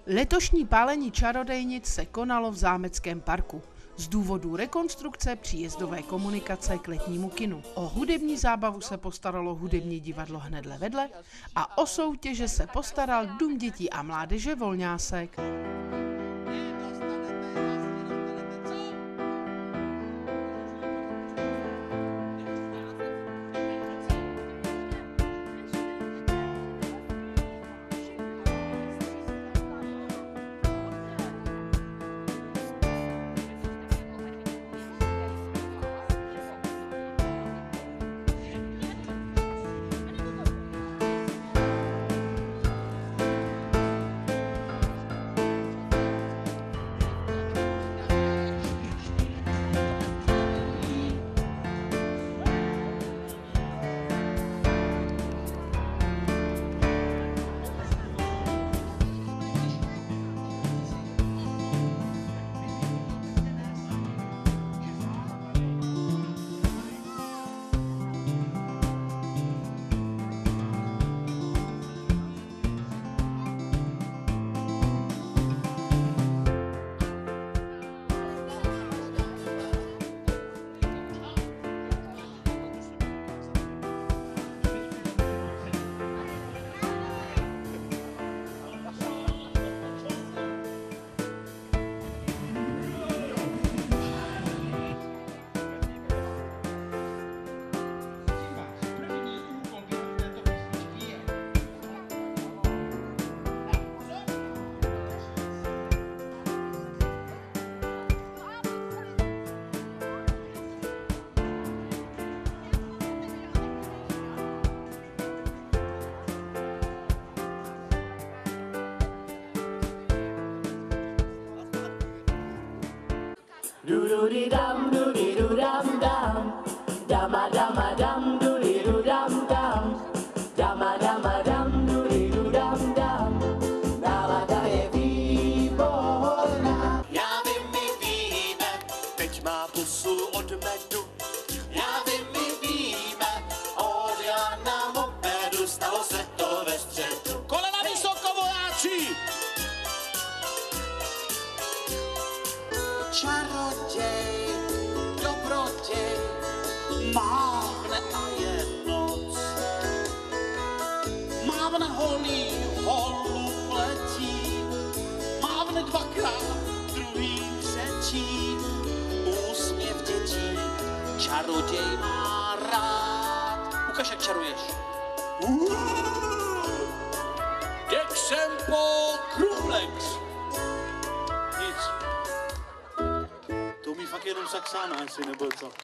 Letošní pálení čarodejnic se konalo v Zámeckém parku z důvodu rekonstrukce příjezdové komunikace k letnímu kinu. O hudební zábavu se postaralo hudební divadlo hnedle vedle a o soutěže se postaral Dům dětí a mládeže Volňásek. Do-do-dee-dum, do-dee-doo-dum-dum, dum-a-dum-a-dum, do-dee-doo-dum-dum, dum-a-dum-a-dum, do-dee-doo-dum-dum, nálada je výborná. Já vím, my víme, teď má pusu od medu. Já vím, my víme, od Jana mopedu, stalo se to ve středu. Kolena vysoko, vojáci! Čaroděj, dobroděj, mávne a je noc. Mávne holí, holu letí, mávne dvakrát, druhý třetí. Úsměv dětí, čaroděj má rád. Ukaž, jak čaruješ. Jak jsem po Krumlex. Nic. To umí fakt jenom Saxána asi, nebo co?